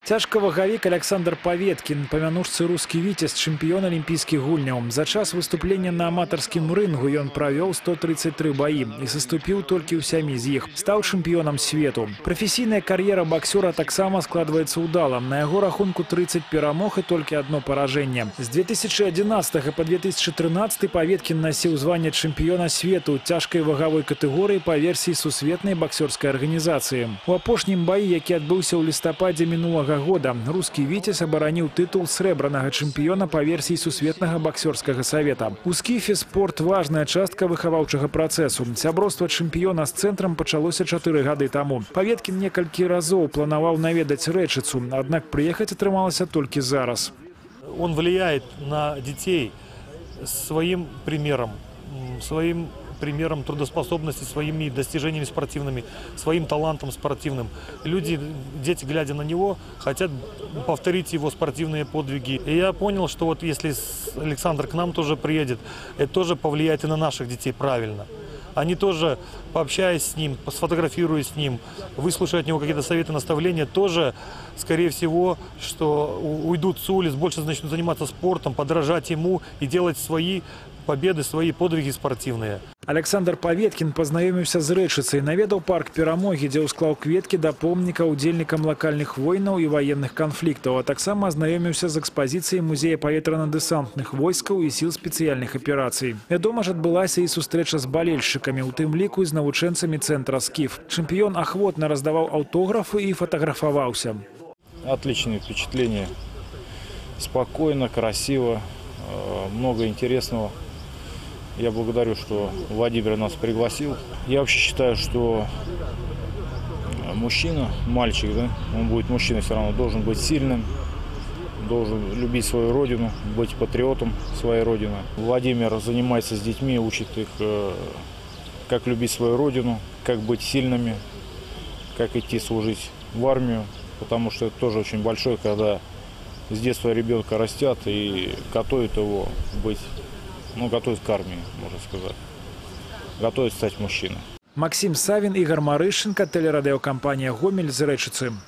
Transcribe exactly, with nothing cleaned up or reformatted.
Цяжкавагавік Александр Паветкін, памянушцы рускі віцязь, чэмпіён алімпійскіх гульняў. За час выступлення на аматарскім рынгу ён правёў сто тридцать три баі і саступіў толькі ў сямі з іх. Стаў чэмпіёнам свету. Прафесійная кар'ера баксёра таксама складваецца ўдала. На яго рахунку тридцать перамог і толькі одно паражэнне. З две тысячи одиннадцатого по две тысячи тринадцатый Паветкін насіў званне чэмпіёна свету ў цяжкай вагавой катэгорыі па версіі сусветнай баксёрскай арганізацыі. У апошнім баі, які адбыўся ў лістападзе мінулага года, рускі віцязь абараніў тытул срэбранага чэмпіёна па версіі сусветнага баксёрскага савета. У скіфе спорт важная частка выхаваўчага працэсу. Сяброўства чэмпіёна з цэнтрам пачалося чатыры гады таму. Паветкін некалькі разоў планаваў наведаць Рэчыцу, аднак прыехаць атрымалася толькі зараз. Он влияет на детей своим примером, своим примером трудоспособности, своими достижениями спортивными, своим талантом спортивным. Люди, дети, глядя на него, хотят повторить его спортивные подвиги. И я понял, что вот если Александр к нам тоже приедет, это тоже повлияет и на наших детей правильно. Они тоже, пообщаясь с ним, сфотографируясь с ним, выслушая от него какие-то советы, наставления, тоже, скорее всего, что уйдут с улиц, больше начнут заниматься спортом, подражать ему и делать свои победы, свои подвиги спортивные. Александр Паветкін пазнаёміўся з Рэчыцай, наведаў парк Перамогі, дзе ўсклаў кветкі да помніка удзельнікам лакальных войнаў і ваенных канфліктаў, а таксама азнаёміўся з экспазіцыяй музея паветрана-дэсантных войскаў і сіл спецыяльных аперацый. Вядома ж, адбылася і сустрэча з балельшчыкамі, у тым ліку і з навучэнцамі цэнтра «Скіф». Чэмпіён ахвотна раздаваў аўтографы і фатаграфаваўся. Отличные впечатления. Спокойно, красиво, много интересного. Я благодарю, что Владимир нас пригласил. Я вообще считаю, что мужчина, мальчик, да, он будет мужчиной все равно, должен быть сильным, должен любить свою родину, быть патриотом своей родины. Владимир занимается с детьми, учит их, как любить свою родину, как быть сильными, как идти служить в армию, потому что это тоже очень большое, когда с детства ребенка растят и готовят его быть, ну, готовят к армии, можно сказать, готовят стать мужчиной. Максим Савин, Игорь Марышенко, телерадиокомпания «Гомель» з Рэчыцы.